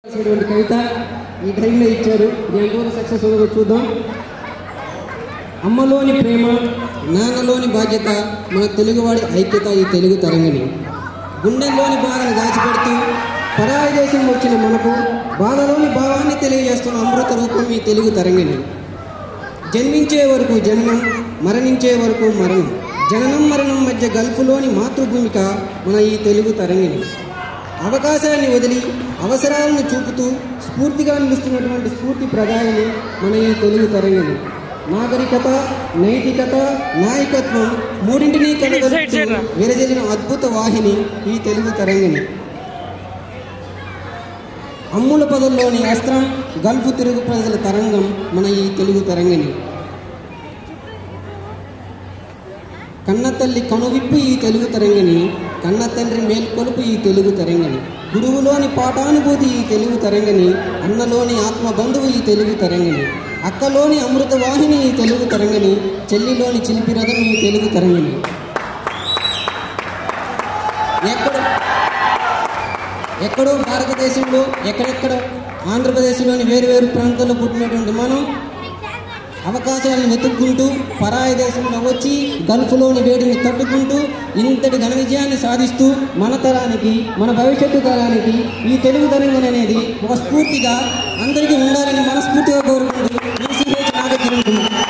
కవిత ఈ టైంలో ఇచ్చారు. ఎంతవరకు సక్సెస్ అవుతుందో చూద్దాం. అమ్మలోని ప్రేమ, నాన్నలోని బాధ్యత, మన తెలుగువాడి ఐక్యత ఈ తెలుగు తరంగిణి. గుండెల్లోని బాధను దాచిపెడుతూ పరాయి దేశం వచ్చిన మనకు బాధలోని భావాన్ని తెలియజేస్తున్న అమృత రూపం ఈ తెలుగు తరంగిణి. జన్మించే వరకు జననం, మరణించే వరకు మరణం, జననం మరణం మధ్య గల్ఫ్లోని మాతృభూమిక మన ఈ తెలుగు తరంగిణి. అవకాశాన్ని వదిలి అవసరాలను చూపుతూ స్ఫూర్తిగా నిలుస్తున్నటువంటి స్ఫూర్తి ప్రదాయని మన ఈ తెలుగు తరంగిణి. నాగరికత, నైతికత, నాయకత్వం మూడింటినీ కనుగొలుపుతూ విరజిల్లిన అద్భుత వాహిని ఈ తెలుగు తరంగిణి. అమ్ముల పదల్లోని అస్త్రం, గల్ఫ్ తెలుగు ప్రజల తరంగం మన ఈ తెలుగు తరంగిణి. కన్నతల్లి కనువిప్పు ఈ తెలుగు తరంగిణి, కన్న తండ్రి మేల్కొలుపు ఈ తెలుగు తరంగిణి. గురువులోని పాఠానుభూతి ఈ తెలుగు తరంగిణి, అన్నలోని ఆత్మబంధువు ఈ తెలుగు తరంగిణి. అక్కలోని అమృత వాహిని ఈ తెలుగు తరంగిణి, చెల్లిలోని చిలిపి రథం ఈ తెలుగు తరంగిణి. ఎక్కడో భారతదేశంలో, ఎక్కడెక్కడో ఆంధ్రప్రదేశ్లోని వేరు వేరు ప్రాంతాల్లో పుట్టినటువంటి మనం అవకాశాలను వెతుక్కుంటూ పరాయి దేశంలో వచ్చి గల్ఫ్లోని వేడిని తట్టుకుంటూ ఇంతటి ఘన విజయాన్ని సాధిస్తూ మన తరానికి, మన భవిష్యత్తు తరానికి ఈ తెలుగు తరంగిణి అనేది ఒక స్ఫూర్తిగా అందరికీ ఉండాలని మనస్ఫూర్తిగా కోరుకుంటూ నాగకిరణ్ కుమార్.